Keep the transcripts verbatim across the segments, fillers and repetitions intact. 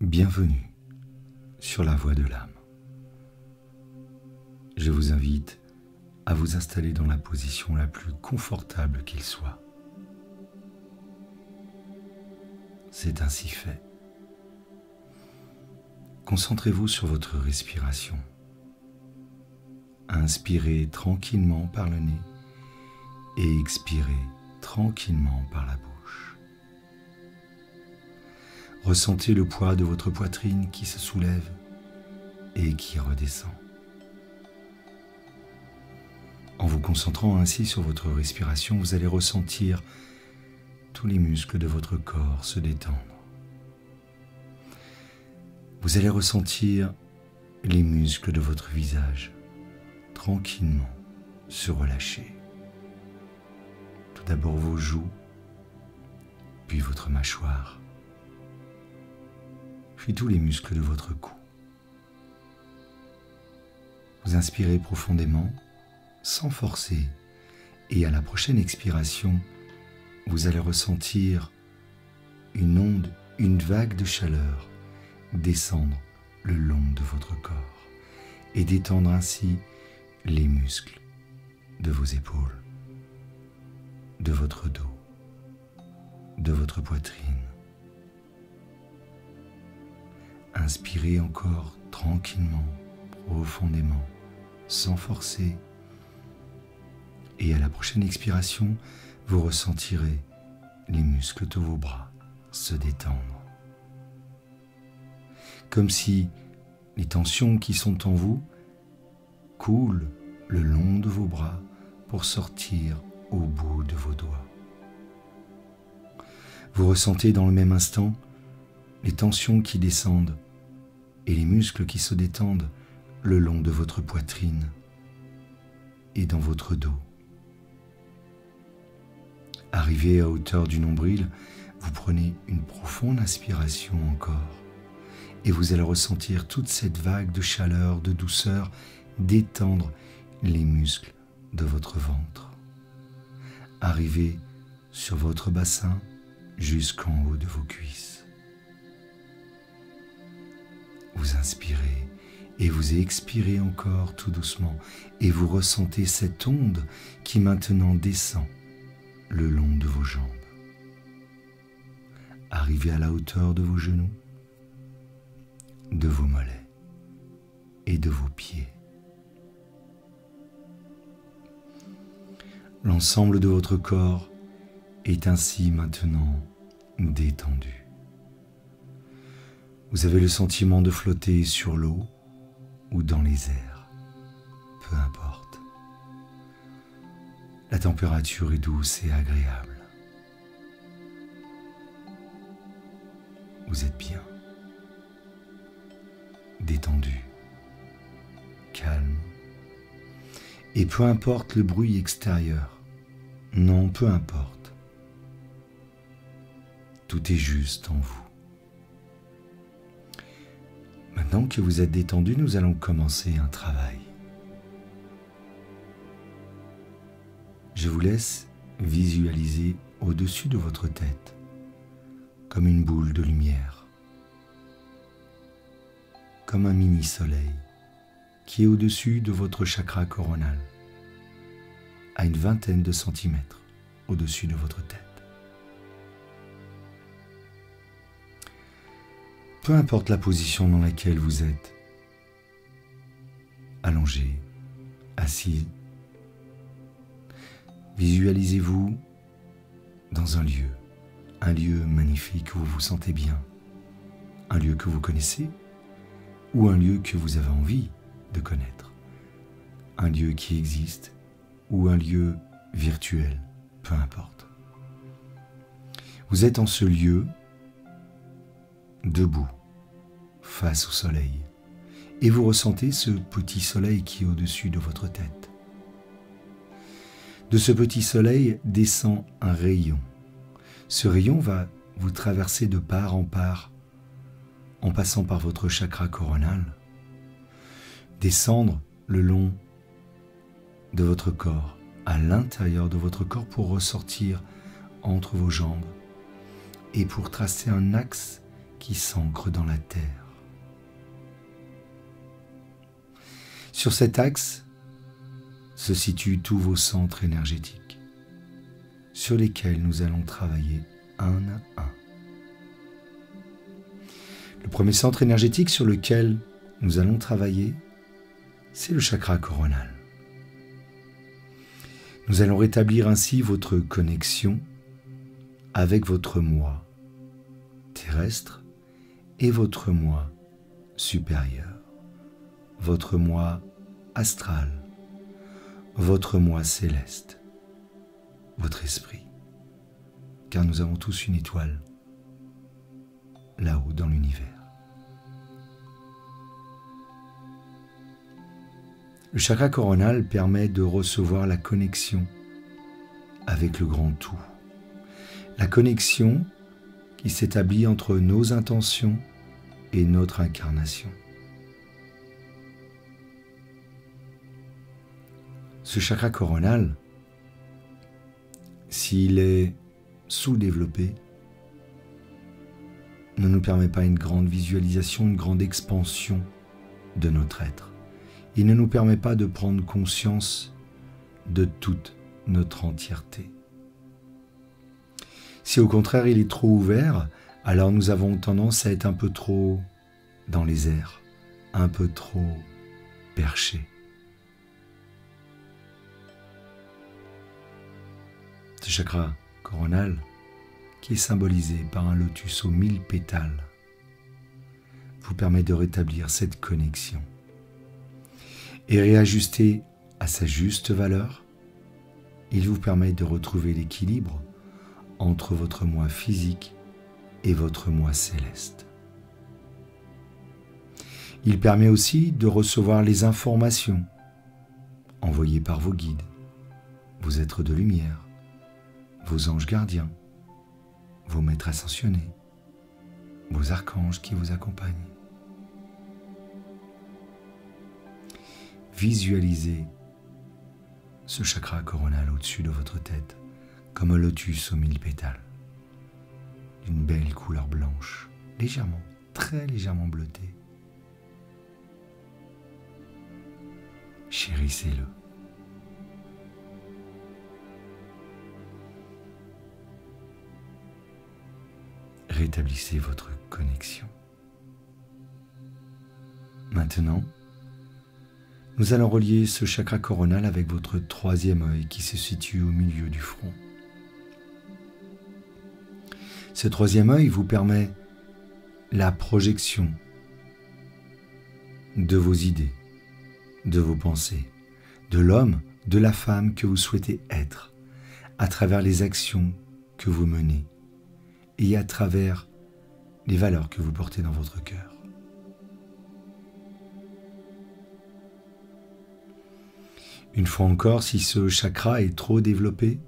Bienvenue sur la voie de l'âme. Je vous invite à vous installer dans la position la plus confortable qu'il soit. C'est ainsi fait. Concentrez-vous sur votre respiration. Inspirez tranquillement par le nez et expirez tranquillement par la bouche. Ressentez le poids de votre poitrine qui se soulève et qui redescend. En vous concentrant ainsi sur votre respiration, vous allez ressentir tous les muscles de votre corps se détendre. Vous allez ressentir les muscles de votre visage tranquillement se relâcher. Tout d'abord vos joues, puis votre mâchoire, puis tous les muscles de votre cou. Vous inspirez profondément, sans forcer, et à la prochaine expiration, vous allez ressentir une onde, une vague de chaleur descendre le long de votre corps et détendre ainsi les muscles de vos épaules, de votre dos, de votre poitrine. Inspirez encore tranquillement, profondément, sans forcer. Et à la prochaine expiration, vous ressentirez les muscles de vos bras se détendre. Comme si les tensions qui sont en vous coulent le long de vos bras pour sortir au bout de vos doigts. Vous ressentez dans le même instant les tensions qui descendent et les muscles qui se détendent le long de votre poitrine et dans votre dos. Arrivé à hauteur du nombril, vous prenez une profonde inspiration encore et vous allez ressentir toute cette vague de chaleur, de douceur, détendre les muscles de votre ventre. Arrivé sur votre bassin jusqu'en haut de vos cuisses. Vous inspirez et vous expirez encore tout doucement et vous ressentez cette onde qui maintenant descend le long de vos jambes. Arrivez à la hauteur de vos genoux, de vos mollets et de vos pieds. L'ensemble de votre corps est ainsi maintenant détendu. Vous avez le sentiment de flotter sur l'eau ou dans les airs, peu importe. La température est douce et agréable. Vous êtes bien, détendu, calme. Et peu importe le bruit extérieur, non, peu importe. Tout est juste en vous. Maintenant que vous êtes détendu, nous allons commencer un travail. Je vous laisse visualiser au-dessus de votre tête, comme une boule de lumière, comme un mini-soleil qui est au-dessus de votre chakra coronal, à une vingtaine de centimètres au-dessus de votre tête. Peu importe la position dans laquelle vous êtes, allongé, assis, visualisez-vous dans un lieu, un lieu magnifique où vous vous sentez bien, un lieu que vous connaissez ou un lieu que vous avez envie de connaître, un lieu qui existe ou un lieu virtuel, peu importe. Vous êtes en ce lieu, debout, face au soleil, et vous ressentez ce petit soleil qui est au-dessus de votre tête. De ce petit soleil descend un rayon. Ce rayon va vous traverser de part en part, en passant par votre chakra coronal, descendre le long de votre corps, à l'intérieur de votre corps pour ressortir entre vos jambes et pour tracer un axe qui s'ancre dans la terre. Sur cet axe se situent tous vos centres énergétiques, sur lesquels nous allons travailler un à un. Le premier centre énergétique sur lequel nous allons travailler, c'est le chakra coronal. Nous allons rétablir ainsi votre connexion avec votre moi terrestre et votre moi supérieur, votre moi astral, votre moi céleste, votre esprit, car nous avons tous une étoile là-haut dans l'univers. Le chakra coronal permet de recevoir la connexion avec le grand tout, la connexion qui s'établit entre nos intentions et notre incarnation. Ce chakra coronal, s'il est sous-développé, ne nous permet pas une grande visualisation, une grande expansion de notre être. Il ne nous permet pas de prendre conscience de toute notre entièreté. Si au contraire il est trop ouvert, alors nous avons tendance à être un peu trop dans les airs, un peu trop perché. Ce chakra coronal, qui est symbolisé par un lotus aux mille pétales, vous permet de rétablir cette connexion et réajuster à sa juste valeur. Il vous permet de retrouver l'équilibre entre votre moi physique et votre moi céleste. Il permet aussi de recevoir les informations envoyées par vos guides, vos êtres de lumière, vos anges gardiens, vos maîtres ascensionnés, vos archanges qui vous accompagnent. Visualisez ce chakra coronal au-dessus de votre tête, comme un lotus aux mille pétales, d'une belle couleur blanche, légèrement, très légèrement bleutée. Chérissez-le. Rétablissez votre connexion. Maintenant, nous allons relier ce chakra coronal avec votre troisième œil qui se situe au milieu du front. Ce troisième œil vous permet la projection de vos idées, de vos pensées, de l'homme, de la femme que vous souhaitez être, à travers les actions que vous menez et à travers les valeurs que vous portez dans votre cœur. Une fois encore, si ce chakra est trop développé,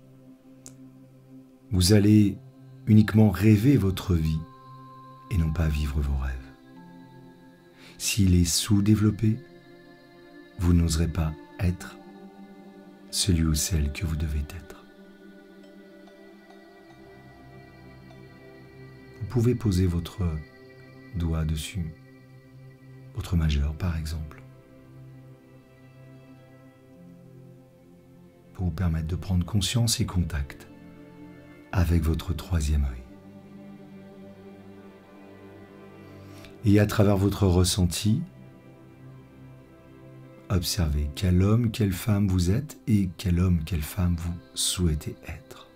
vous allez uniquement rêver votre vie et non pas vivre vos rêves. S'il est sous-développé, vous n'oserez pas être celui ou celle que vous devez être. Vous pouvez poser votre doigt dessus, votre majeur par exemple, pour vous permettre de prendre conscience et contact avec votre troisième œil. Et à travers votre ressenti, observez quel homme, quelle femme vous êtes et quel homme, quelle femme vous souhaitez être.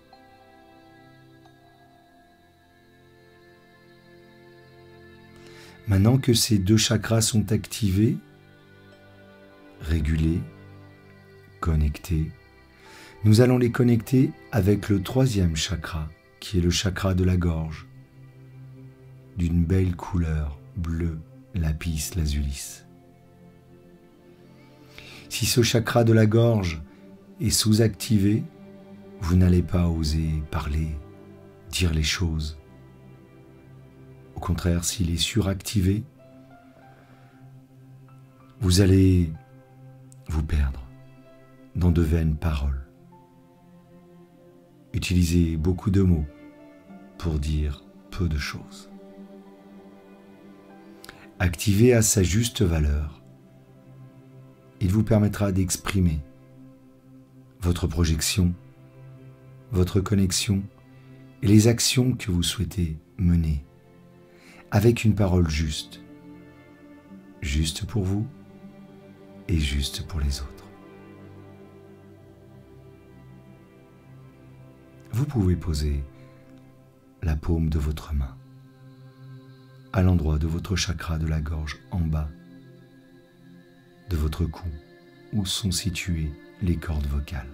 Maintenant que ces deux chakras sont activés, régulés, connectés, nous allons les connecter avec le troisième chakra, qui est le chakra de la gorge, d'une belle couleur bleu lapis lazulis. Si ce chakra de la gorge est sous-activé, vous n'allez pas oser parler, dire les choses. Au contraire, s'il est suractivé, vous allez vous perdre dans de vaines paroles. Utilisez beaucoup de mots pour dire peu de choses. activé à sa juste valeur, il vous permettra d'exprimer votre projection, votre connexion et les actions que vous souhaitez mener avec une parole juste, juste pour vous et juste pour les autres. Vous pouvez poser la paume de votre main à l'endroit de votre chakra de la gorge en bas de votre cou où sont situées les cordes vocales.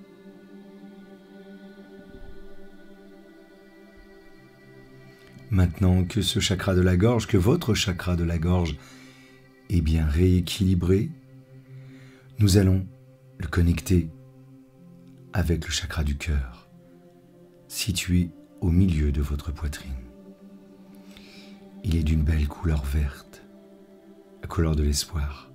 Maintenant que ce chakra de la gorge, que votre chakra de la gorge est bien rééquilibré, nous allons le connecter avec le chakra du cœur, situé au milieu de votre poitrine. Il est d'une belle couleur verte, la couleur de l'espoir.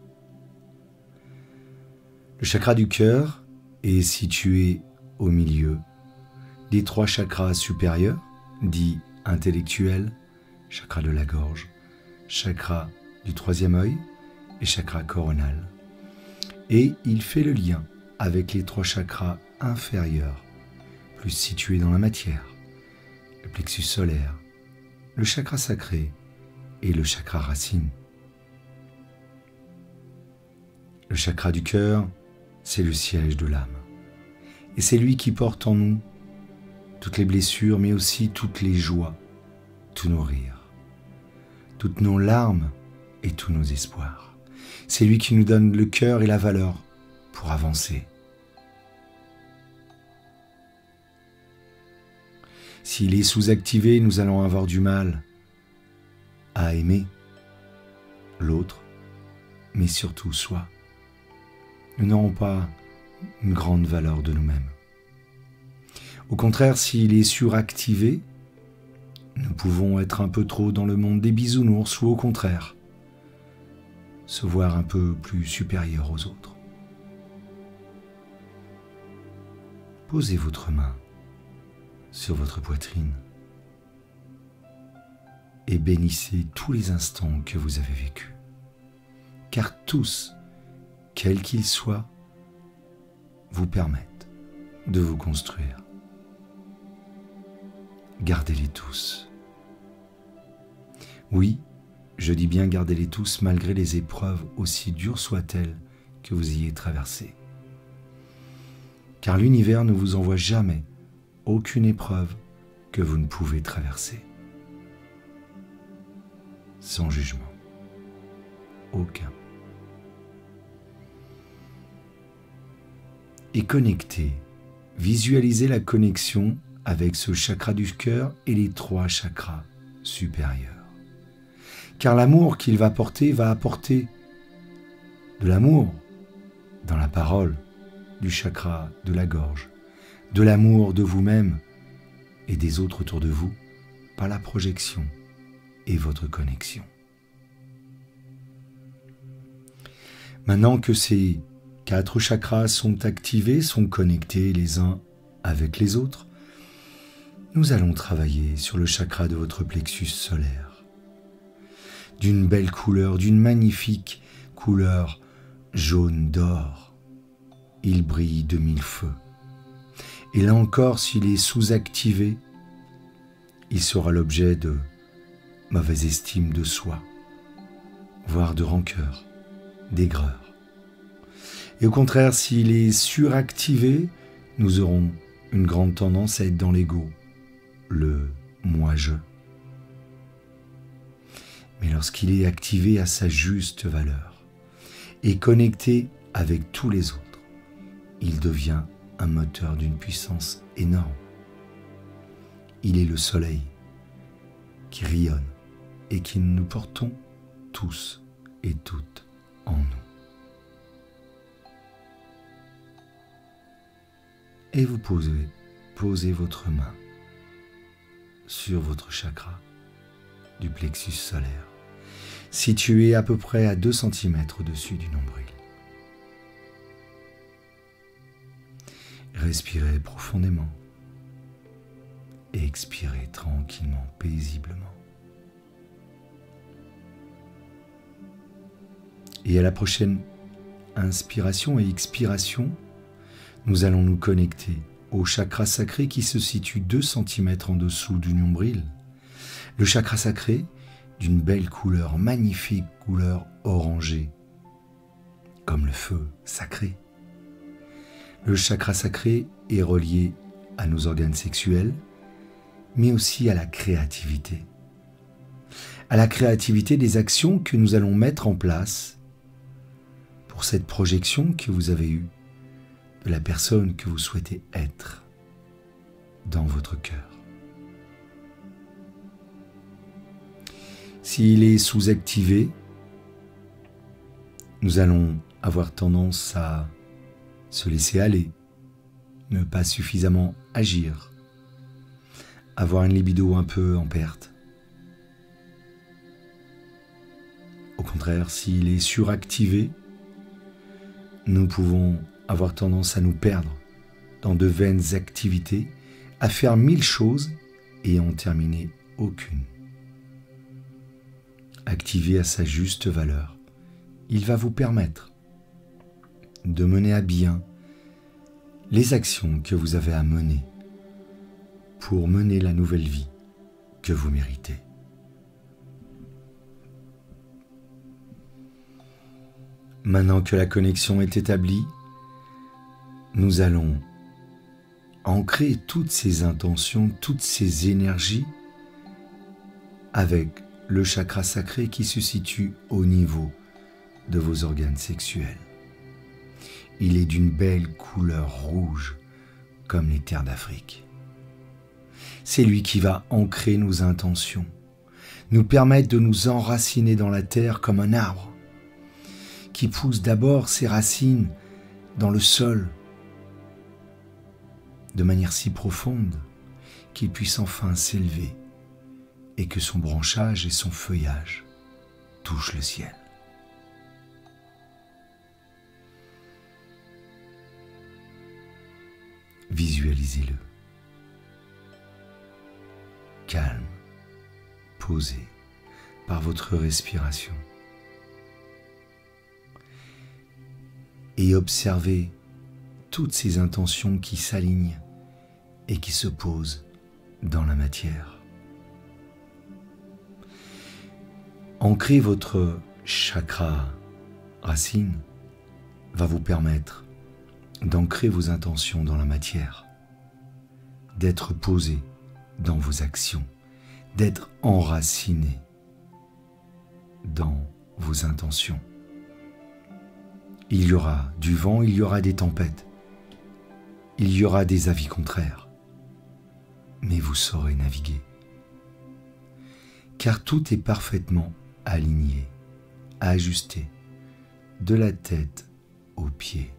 Le chakra du cœur est situé au milieu des trois chakras supérieurs, dits intellectuels, chakra de la gorge, chakra du troisième œil et chakra coronal. Et il fait le lien avec les trois chakras inférieurs, plus situés dans la matière, le plexus solaire, le chakra sacré et le chakra racine. Le chakra du cœur, c'est le siège de l'âme. Et c'est lui qui porte en nous toutes les blessures, mais aussi toutes les joies, tous nos rires, toutes nos larmes et tous nos espoirs. C'est lui qui nous donne le cœur et la valeur pour avancer. S'il est sous-activé, nous allons avoir du mal à aimer l'autre, mais surtout soi. Nous n'aurons pas une grande valeur de nous-mêmes. Au contraire, s'il est suractivé, nous pouvons être un peu trop dans le monde des bisounours ou au contraire, se voir un peu plus supérieur aux autres. Posez votre main sur votre poitrine et bénissez tous les instants que vous avez vécus. Car tous, quels qu'ils soient, vous permettent de vous construire. Gardez-les tous. Oui, je dis bien gardez-les tous malgré les épreuves aussi dures soient-elles que vous ayez traversées. Car l'univers ne vous envoie jamais aucune épreuve que vous ne pouvez traverser. Sans jugement. Aucun. Et connectez, visualisez la connexion avec ce chakra du cœur et les trois chakras supérieurs. Car l'amour qu'il va porter va apporter de l'amour dans la parole du chakra de la gorge, de l'amour de vous-même et des autres autour de vous par la projection et votre connexion. Maintenant que ces quatre chakras sont activés, sont connectés les uns avec les autres, nous allons travailler sur le chakra de votre plexus solaire. D'une belle couleur, d'une magnifique couleur jaune d'or. Il brille de mille feux. Et là encore, s'il est sous-activé, il sera l'objet de mauvaise estime de soi, voire de rancœur, d'aigreur. Et au contraire, s'il est suractivé, nous aurons une grande tendance à être dans l'ego, le moi-je. Mais lorsqu'il est activé à sa juste valeur et connecté avec tous les autres, il devient un moteur d'une puissance énorme. Il est le soleil qui rayonne et qui nous portons tous et toutes en nous. Et vous posez, posez votre main sur votre chakra du plexus solaire, situé à peu près à deux centimètres au-dessus du nombril. Respirez profondément et expirez tranquillement, paisiblement. Et à la prochaine inspiration et expiration, nous allons nous connecter au chakra sacré qui se situe deux centimètres en dessous du nombril. Le chakra sacré d'une belle couleur, magnifique couleur orangée, comme le feu sacré. Le chakra sacré est relié à nos organes sexuels, mais aussi à la créativité. À la créativité des actions que nous allons mettre en place pour cette projection que vous avez eue de la personne que vous souhaitez être dans votre cœur. S'il est sous-activé, nous allons avoir tendance à se laisser aller, ne pas suffisamment agir, avoir une libido un peu en perte. Au contraire, s'il est suractivé, nous pouvons avoir tendance à nous perdre dans de vaines activités, à faire mille choses et en terminer aucune. Activé à sa juste valeur, il va vous permettre de mener à bien les actions que vous avez à mener pour mener la nouvelle vie que vous méritez. Maintenant que la connexion est établie, nous allons ancrer toutes ces intentions, toutes ces énergies avec le chakra sacré qui se situe au niveau de vos organes sexuels. Il est d'une belle couleur rouge, comme les terres d'Afrique. C'est lui qui va ancrer nos intentions, nous permettre de nous enraciner dans la terre comme un arbre, qui pousse d'abord ses racines dans le sol, de manière si profonde qu'il puisse enfin s'élever et que son branchage et son feuillage touchent le ciel. Visualisez-le. Calme, posé par votre respiration. Et observez toutes ces intentions qui s'alignent et qui se posent dans la matière. Ancrer votre chakra racine va vous permettre d'ancrer vos intentions dans la matière, d'être posé dans vos actions, d'être enraciné dans vos intentions. Il y aura du vent, il y aura des tempêtes, il y aura des avis contraires, mais vous saurez naviguer, car tout est parfaitement aligné, ajusté, de la tête aux pieds.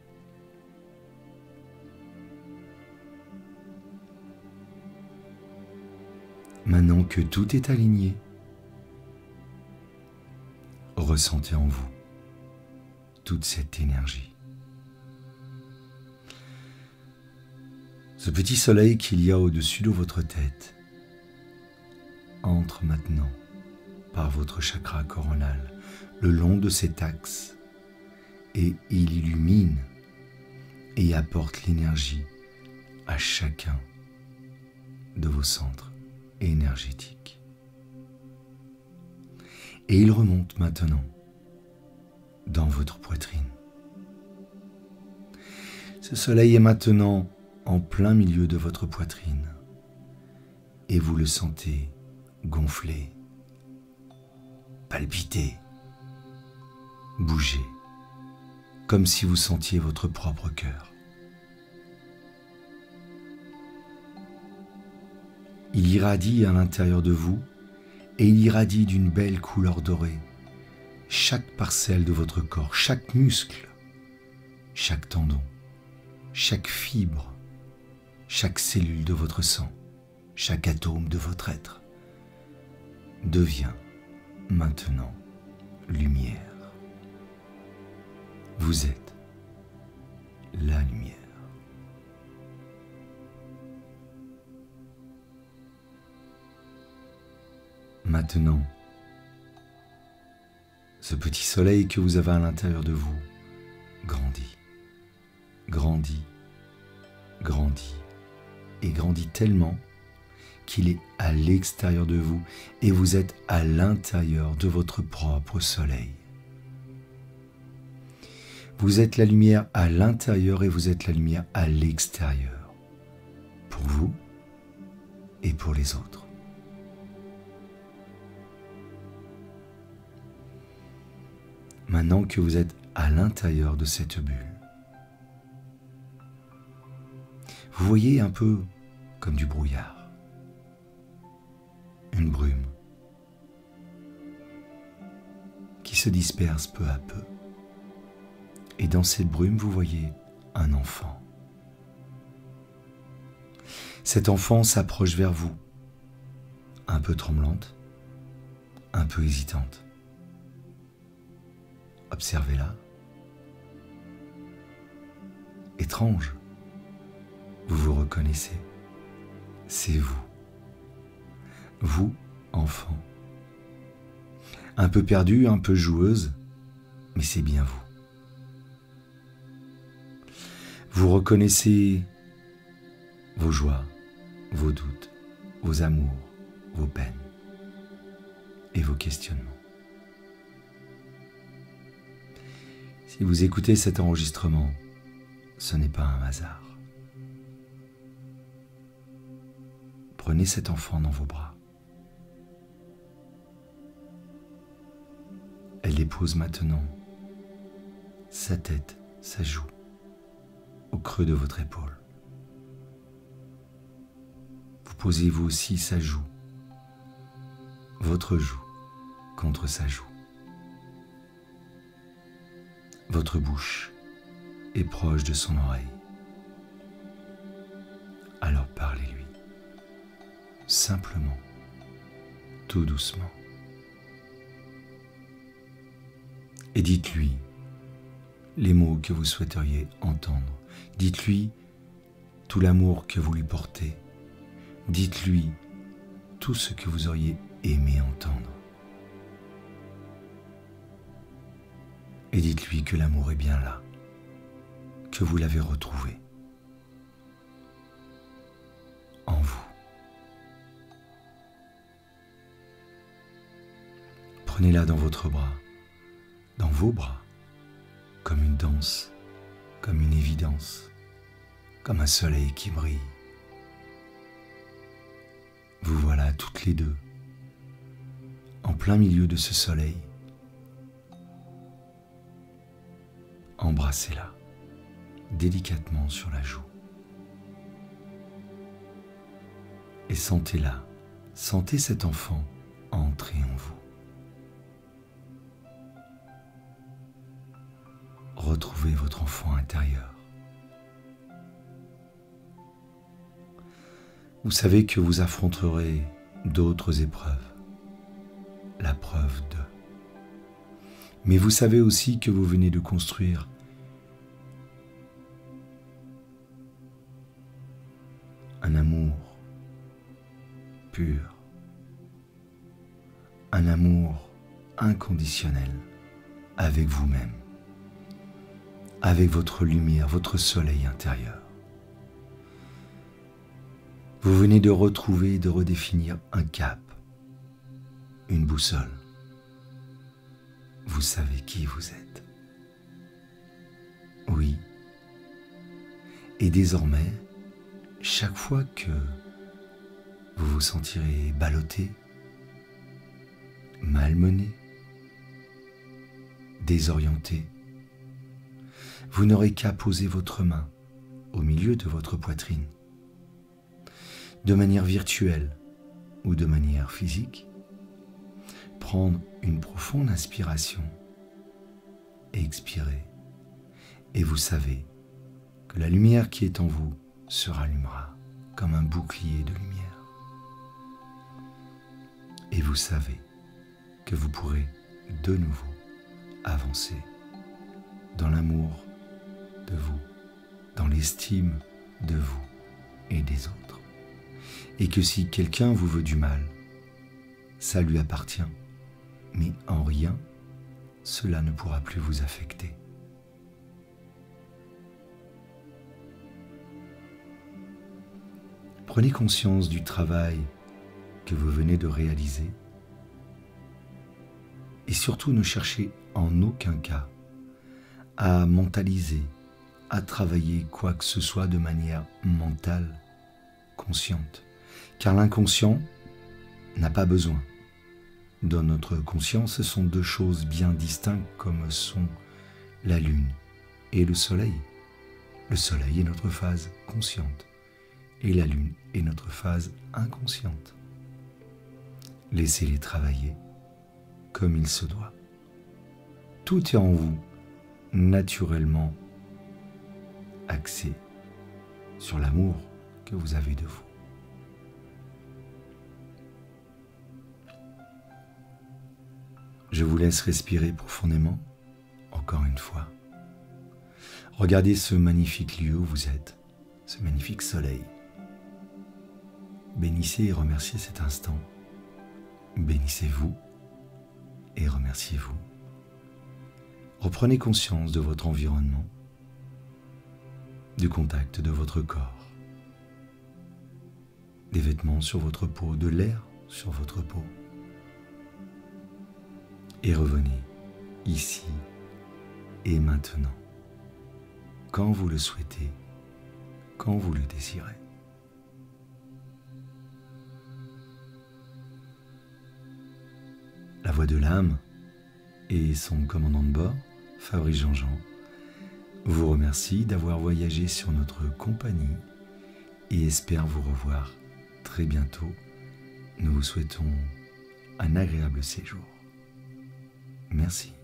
Maintenant que tout est aligné, ressentez en vous toute cette énergie. Ce petit soleil qu'il y a au-dessus de votre tête entre maintenant par votre chakra coronal, le long de cet axe, et il illumine et apporte l'énergie à chacun de vos centres énergétiques. Et il remonte maintenant dans votre poitrine. Ce soleil est maintenant en plein milieu de votre poitrine et vous le sentez gonfler, palpiter, bouger, comme si vous sentiez votre propre cœur. Il irradie à l'intérieur de vous et il irradie d'une belle couleur dorée chaque parcelle de votre corps, chaque muscle, chaque tendon, chaque fibre, chaque cellule de votre sang, chaque atome de votre être devient maintenant lumière. Vous êtes la lumière. Maintenant, Ce petit soleil que vous avez à l'intérieur de vous grandit, grandit, grandit et grandit tellement qu'il est à l'extérieur de vous et vous êtes à l'intérieur de votre propre soleil. Vous êtes la lumière à l'intérieur et vous êtes la lumière à l'extérieur, pour vous et pour les autres. Maintenant que vous êtes à l'intérieur de cette bulle, vous voyez un peu comme du brouillard, une brume qui se disperse peu à peu. Et dans cette brume, vous voyez un enfant. Cet enfant s'approche vers vous, un peu tremblante, un peu hésitante. Observez-la. Étrange, vous vous reconnaissez, c'est vous. Vous, enfant. Un peu perdue, un peu joueuse, mais c'est bien vous. Vous reconnaissez vos joies, vos doutes, vos amours, vos peines et vos questionnements. Si vous écoutez cet enregistrement, ce n'est pas un hasard. Prenez cet enfant dans vos bras. Elle dépose maintenant sa tête, sa joue, au creux de votre épaule. Vous posez vous aussi sa joue, votre joue, contre sa joue. Votre bouche est proche de son oreille. Alors parlez-lui, simplement, tout doucement. Et dites-lui les mots que vous souhaiteriez entendre. Dites-lui tout l'amour que vous lui portez. Dites-lui tout ce que vous auriez aimé entendre. Et dites-lui que l'amour est bien là, que vous l'avez retrouvé en vous. Prenez-la dans votre bras, dans vos bras, comme une danse, comme une évidence, comme un soleil qui brille. Vous voilà toutes les deux, en plein milieu de ce soleil. Embrassez-la délicatement sur la joue. Et sentez-la, sentez cet enfant entrer en vous. Retrouvez votre enfant intérieur. Vous savez que vous affronterez d'autres épreuves, la preuve de. Mais vous savez aussi que vous venez de construire un amour pur, un amour inconditionnel avec vous-même, avec votre lumière, votre soleil intérieur. Vous venez de retrouver, de redéfinir un cap, une boussole. Vous savez qui vous êtes. Oui. Et désormais, chaque fois que vous vous sentirez ballotté, malmené, désorienté, vous n'aurez qu'à poser votre main au milieu de votre poitrine, de manière virtuelle ou de manière physique, prendre une profonde inspiration et expirer. Et vous savez que la lumière qui est en vous se rallumera comme un bouclier de lumière. Et vous savez que vous pourrez de nouveau avancer dans l'amour de vous, dans l'estime de vous et des autres. Et que si quelqu'un vous veut du mal, ça lui appartient, mais en rien cela ne pourra plus vous affecter. Prenez conscience du travail que vous venez de réaliser et surtout ne cherchez en aucun cas à mentaliser, à travailler quoi que ce soit de manière mentale, consciente, car l'inconscient n'a pas besoin. Dans notre conscience, ce sont deux choses bien distinctes comme sont la lune et le soleil. Le soleil est notre phase consciente et la lune est notre phase inconsciente. Laissez-les travailler comme il se doit. Tout est en vous, naturellement axé sur l'amour que vous avez de vous. Je vous laisse respirer profondément, encore une fois. Regardez ce magnifique lieu où vous êtes, ce magnifique soleil. Bénissez et remerciez cet instant. Bénissez-vous et remerciez-vous. Reprenez conscience de votre environnement, du contact de votre corps, des vêtements sur votre peau, de l'air sur votre peau. Et revenez ici et maintenant, quand vous le souhaitez, quand vous le désirez. La voix de l'âme et son commandant de bord, Fabrice Jean-Jean, vous remercie d'avoir voyagé sur notre compagnie et espère vous revoir très bientôt. Nous vous souhaitons un agréable séjour. Merci.